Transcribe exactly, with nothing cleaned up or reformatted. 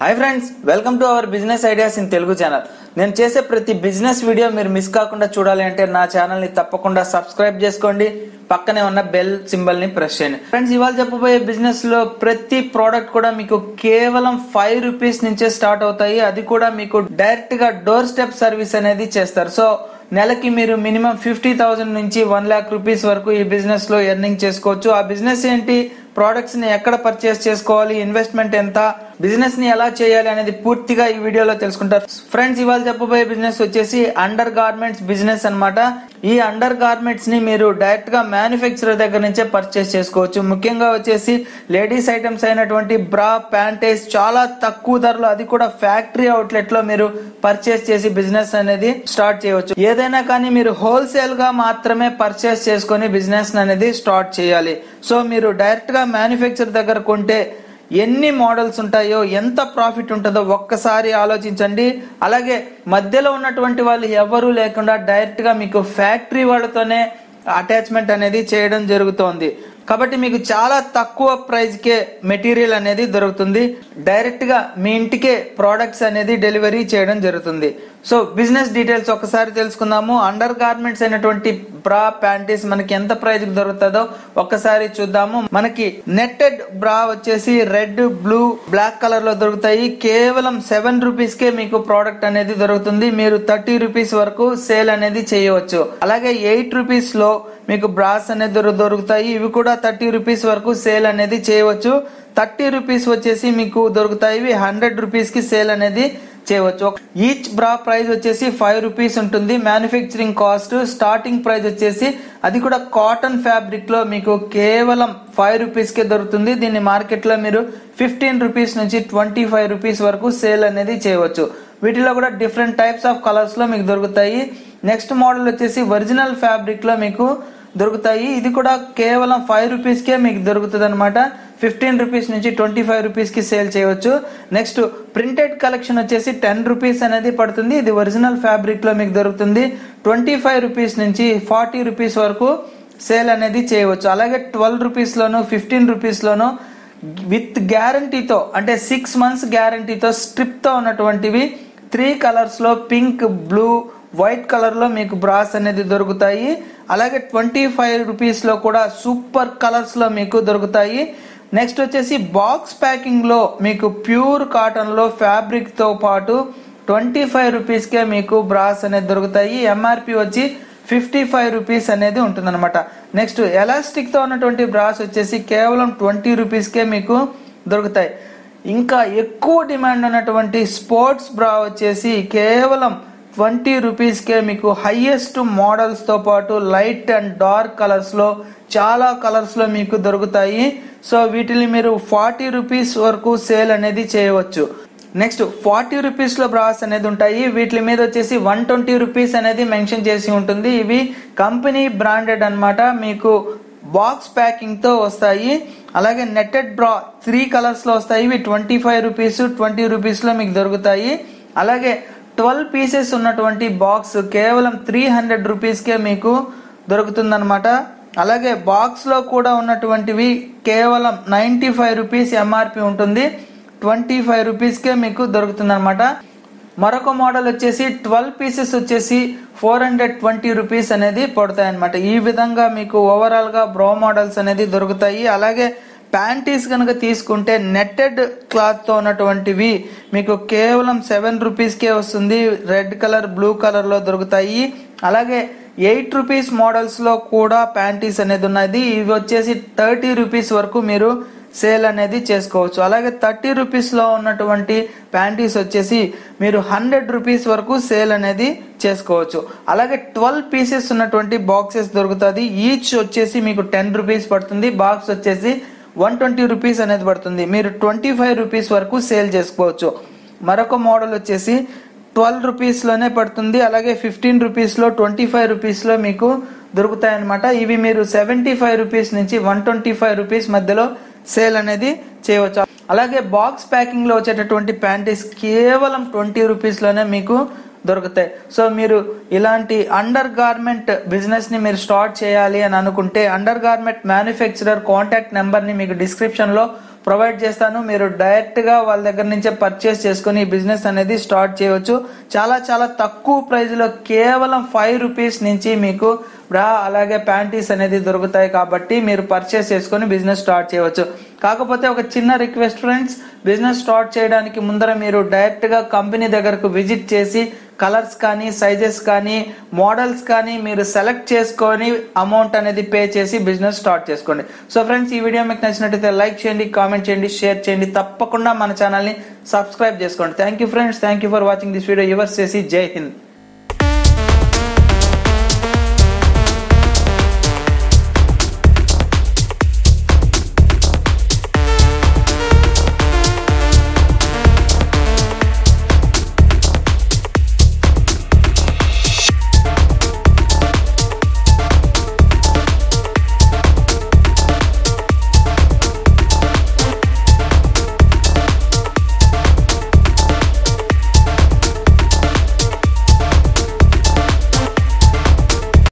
Hi friends, welcome to our business ideas in Telugu channel. నేను చేసే ప్రతి బిజినెస్ వీడియో మీరు మిస్ కాకుండా చూడాలి అంటే నా ఛానల్ ని తప్పకుండా సబ్స్క్రైబ్ చేసుకోండి, పక్కనే ఉన్న బెల్ సింబల్ ని ప్రెస్ చేయండి. ఫ్రెండ్స్, ఇవాళ చెప్పబోయే బిజినెస్ లో ప్రతి ప్రోడక్ట్ కూడా మీకు కేవలం ఫైవ్ రూపీస్ నుంచే స్టార్ట్ అవుతాయి. అది కూడా మీకు డైరెక్ట్ గా డోర్ స్టెప్ సర్వీస్ అనేది చేస్తారు. సో నెలకి మీరు మినిమం ఫిఫ్టీ థౌసండ్ నుంచి వన్ లాక్ రూపీస్ వరకు ఈ బిజినెస్ లో ఎర్నింగ్ చేసుకోవచ్చు. ఆ బిజినెస్ ఏంటి, ప్రోడక్ట్స్ ని ఎక్కడ పర్చేస్ చేసుకోవాలి, ఇన్వెస్ట్మెంట్ ఎంత, బిజినెస్ ని ఎలా చేయాలి అనేది పూర్తిగా ఈ వీడియోలో తెలుసుకుంటారు. ఫ్రెండ్స్, ఇవాళ చెప్పబోయే బిజినెస్ వచ్చేసి అండర్ గార్మెంట్స్ బిజినెస్ అన్నమాట. ఈ అండర్ గార్మెంట్స్ ని మీరు డైరెక్ట్ గా మ్యానుఫ్యాక్చరర్ దగ్గర నుంచే పర్చేస్ చేసుకోవచ్చు. ముఖ్యంగా వచ్చేసి లేడీస్ ఐటమ్స్ అయినటువంటి బ్రా, ప్యాంటేస్ చాలా తక్కువ ధరలో, అది కూడా ఫ్యాక్టరీ అవుట్లెట్ లో మీరు పర్చేస్ చేసి బిజినెస్ అనేది స్టార్ట్ చేయవచ్చు. ఏదైనా కానీ మీరు హోల్సేల్ గా మాత్రమే పర్చేస్ చేసుకుని బిజినెస్ అనేది స్టార్ట్ చేయాలి. సో మీరు డైరెక్ట్ గా మ్యానుఫ్యాక్చరర్ దగ్గర కొంటే ఎన్ని మోడల్స్ ఉంటాయో, ఎంత ప్రాఫిట్ ఉంటుందో ఒక్కసారి ఆలోచించండి. అలాగే మధ్యలో ఉన్నటువంటి వాళ్ళు ఎవరు లేకుండా డైరెక్ట్ గా మీకు ఫ్యాక్టరీ వాళ్ళతోనే అటాచ్మెంట్ అనేది చేయడం జరుగుతోంది. కాబట్టి మీకు చాలా తక్కువ ప్రైస్ కే మెటీరియల్ అనేది దొరుకుతుంది. డైరెక్ట్ గా మీ ఇంటికే ప్రోడక్ట్స్ అనేది డెలివరీ చేయడం జరుగుతుంది. సో బిజినెస్ డీటెయిల్స్ ఒకసారి తెలుసుకుందాము. అండర్ గార్మెంట్స్ అయినటువంటి బ్రా, ప్యాంటీస్ మనకి ఎంత ప్రైస్ కి దొరుకుతుందో ఒక్కసారి చూద్దాము. మనకి నెట్టెడ్ బ్రా వచ్చేసి రెడ్, బ్లూ, బ్లాక్ కలర్ లో దొరుకుతాయి. కేవలం సెవెన్ రూపీస్ కే మీకు ప్రోడక్ట్ అనేది దొరుకుతుంది. మీరు థర్టీ రూపీస్ వరకు సేల్ అనేది చేయవచ్చు. అలాగే ఎయిట్ రూపీస్ లో మీకు బ్రాస్ అనేది దొరుకుతాయి. ఇవి కూడా థర్టీ రూపీస్ వరకు సేల్ అనేది చేయవచ్చు. థర్టీ రూపీస్ వచ్చేసి మీకు దొరుకుతాయి. ఇవి హండ్రెడ్ రూపీస్ కి సేల్ అనేది చేయవచ్చు. ఈచ్ బ్రా ప్రైస్ వచ్చేసి ఫైవ్ రూపీస్ ఉంటుంది. మ్యానుఫ్యాక్చరింగ్ కాస్ట్ స్టార్టింగ్ ప్రైస్ వచ్చేసి అది కూడా కాటన్ ఫ్యాబ్రిక్ లో మీకు కేవలం ఫైవ్ రూపీస్ కే దొరుకుతుంది. దీన్ని మార్కెట్ లో మీరు ఫిఫ్టీన్ రూపీస్ నుంచి ట్వంటీ ఫైవ్ రూపీస్ వరకు సేల్ అనేది చేయవచ్చు. వీటిలో కూడా డిఫరెంట్ టైప్స్ ఆఫ్ కలర్స్ లో మీకు దొరుకుతాయి. నెక్స్ట్ మోడల్ వచ్చేసి ఒరిజినల్ ఫ్యాబ్రిక్ లో మీకు దొరుకుతాయి. ఇది కూడా కేవలం ఫైవ్ రూపీస్ కే మీకు దొరుకుతుంది అనమాట. ఫిఫ్టీన్ రూపీస్ నుంచి ట్వంటీ ఫైవ్ రూపీస్ కి సేల్ చేయవచ్చు. నెక్స్ట్ ప్రింటెడ్ కలెక్షన్ వచ్చేసి టెన్ రూపీస్ అనేది పడుతుంది. ఇది ఒరిజినల్ ఫ్యాబ్రిక్ లో మీకు దొరుకుతుంది. ట్వంటీ ఫైవ్ రూపీస్ నుంచి ఫార్టీ రూపీస్ వరకు సేల్ అనేది చేయవచ్చు. అలాగే ట్వెల్వ్ రూపీస్ లోను, ఫిఫ్టీన్ రూపీస్ లోను విత్ గ్యారంటీతో, అంటే సిక్స్ మంత్స్ గ్యారంటీతో స్ట్రిప్ తో ఉన్నటువంటివి త్రీ కలర్స్ లో పింక్, బ్లూ, వైట్ కలర్ లో మీకు బ్రాస్ అనేది దొరుకుతాయి. అలాగే ట్వంటీ ఫైవ్ రూపీస్ లో కూడా సూపర్ కలర్స్ లో మీకు దొరుకుతాయి. నెక్స్ట్ వచ్చేసి బాక్స్ ప్యాకింగ్ లో మీకు ప్యూర్ కాటన్ లో ఫ్యాబ్రిక్ తో పాటు ట్వంటీ ఫైవ్ రూపీస్ కే మీకు బ్రాస్ అనేది దొరుకుతాయి. ఎంఆర్పి వచ్చి ఫిఫ్టీ ఫైవ్ రూపీస్ అనేది ఉంటుంది అనమాట. నెక్స్ట్ ఎలాస్టిక్ తో ఉన్నటువంటి బ్రాస్ వచ్చేసి కేవలం ట్వంటీ రూపీస్ కే మీకు దొరుకుతాయి. ఇంకా ఎక్కువ డిమాండ్ ఉన్నటువంటి స్పోర్ట్స్ బ్రా వచ్చేసి కేవలం ట్వంటీ రూపీస్ కే మీకు హైయెస్ట్ మోడల్స్ తో పాటు లైట్ అండ్ డార్క్ కలర్స్ లో చాలా కలర్స్ లో మీకు దొరుకుతాయి. సో వీటిని మీరు ఫార్టీ రూపీస్ వరకు సేల్ అనేది చేయవచ్చు. నెక్స్ట్ ఫార్టీ రూపీస్ లో బ్రాస్ అనేది ఉంటాయి. వీటి మీద వచ్చేసి వన్ ట్వంటీ రూపీస్ అనేది మెన్షన్ చేసి ఉంటుంది. ఇవి కంపెనీ బ్రాండెడ్ అన్నమాట. మీకు బాక్స్ ప్యాకింగ్ తో వస్తాయి. అలాగే నెట్టెడ్ బ్రా త్రీ కలర్స్ లో వస్తాయి. ఇవి twenty five rupees, twenty rupees లో మీకు దొరుకుతాయి. అలాగే ట్వెల్వ్ పీసెస్ ఉన్నటువంటి బాక్స్ కేవలం త్రీ హండ్రెడ్ రూపీస్ కే మీకు దొరుకుతుంది అనమాట. అలాగే బాక్స్ లో కూడా ఉన్నటువంటివి కేవలం నైన్టీ ఫైవ్ రూపీస్ ఎంఆర్పి ఉంటుంది. ట్వంటీ ఫైవ్ రూపీస్ కే మీకు దొరుకుతుంది అనమాట. మరొక మోడల్ వచ్చేసి ట్వెల్వ్ పీసెస్ వచ్చేసి ఫోర్ హండ్రెడ్ ట్వంటీ రూపీస్ అనేది పడతాయి అనమాట. ఈ విధంగా మీకు ఓవరాల్ గా బ్రో మోడల్స్ అనేది దొరుకుతాయి. అలాగే ప్యాంటీస్ కనుక తీసుకుంటే నెట్టెడ్ క్లాత్ తో ఉన్నటువంటివి మీకు కేవలం సెవెన్ రూపీస్ కే వస్తుంది. రెడ్ కలర్, బ్లూ కలర్ లో దొరుకుతాయి. అలాగే ఎయిట్ రూపీస్ మోడల్స్ లో కూడా ప్యాంటీస్ అనేది ఉన్నది. ఇవి వచ్చేసి థర్టీ రూపీస్ వరకు మీరు సేల్ అనేది చేసుకోవచ్చు. అలాగే థర్టీ రూపీస్ లో ఉన్నటువంటి ప్యాంటీస్ వచ్చేసి మీరు హండ్రెడ్ రూపీస్ వరకు సేల్ అనేది చేసుకోవచ్చు. అలాగే ట్వెల్వ్ పీసెస్ ఉన్నటువంటి బాక్సెస్ దొరుకుతుంది. ఈచ్ వచ్చేసి మీకు టెన్ రూపీస్ పడుతుంది. బాక్స్ వచ్చేసి వన్ ట్వంటీ రూపీస్ అనేది పడుతుంది. మీరు ట్వంటీ ఫైవ్ రూపీస్ వరకు సేల్ చేసుకోవచ్చు. మరొక మోడల్ వచ్చేసి ట్వెల్వ్ రూపీస్ లోనే పడుతుంది. అలాగే ఫిఫ్టీన్ రూపీస్ లో, ట్వంటీ ఫైవ్ రూపీస్ లో మీకు దొరుకుతాయి అనమాట. ఇవి మీరు సెవెంటీ ఫైవ్ రూపీస్ నుంచి వన్ ట్వంటీ ఫైవ్ రూపీస్ మధ్యలో సేల్ అనేది చేయవచ్చు. అలాగే బాక్స్ ప్యాకింగ్ లో వచ్చేటటువంటి ప్యాంటీస్ కేవలం ట్వంటీ రూపీస్ లోనే మీకు దొరుకుతాయి. సో మీరు ఇలాంటి అండర్ గార్మెంట్ బిజినెస్ ని మీరు స్టార్ట్ చేయాలి అని అనుకుంటే under garment manufacturer contact number ని మీకు డిస్క్రిప్షన్ లో ప్రొవైడ్ చేస్తాను. మీరు డైరెక్ట్ గా వాళ్ళ దగ్గర నుంచే పర్చేస్ చేసుకుని ఈ బిజినెస్ అనేది స్టార్ట్ చేయవచ్చు. చాలా చాలా తక్కువ ప్రైస్ లో కేవలం ఫైవ్ రూపీస్ నుంచి మీకు బ్రా అలాగే ప్యాంటీస్ అనేది దొరుకుతాయి. కాబట్టి మీరు పర్చేస్ చేసుకుని బిజినెస్ స్టార్ట్ చేయవచ్చు. కాకపోతే ఒక చిన్న రిక్వెస్ట్ ఫ్రెండ్స్, బిజినెస్ స్టార్ట్ చేయడానికి ముందర మీరు డైరెక్ట్ గా కంపెనీ దగ్గరకు విజిట్ చేసి కలర్స్ కానీ సైజెస్ కానీ మోడల్స్ కానీ మీరు సెలెక్ట్ చేసుకొని అమౌంట్ అనేది పే చేసి బిజినెస్ స్టార్ట్ చేసుకోండి. సో ఫ్రెండ్స్, ఈ వీడియో మీకు నచ్చినట్లయితే లైక్ చేయండి, కామెంట్ చేయండి, షేర్ చేయండి. తప్పకుండా మన ఛానల్ ని సబ్స్క్రైబ్ చేసుకోండి. Thank you friends, thank you for watching this video. Yours చేసి జై హింద్.